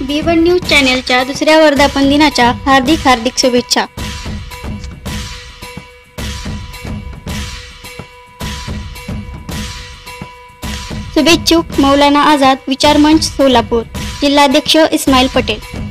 B1 news चॅनेलच्या दुसऱ्या वर्धापन दिनाच्या हार्दिक शुभेच्छा। शुभेच्छुक मौलाना आझाद विचार मंच सोलापूर, जिल्हाध्यक्ष इस्माईल पटेल।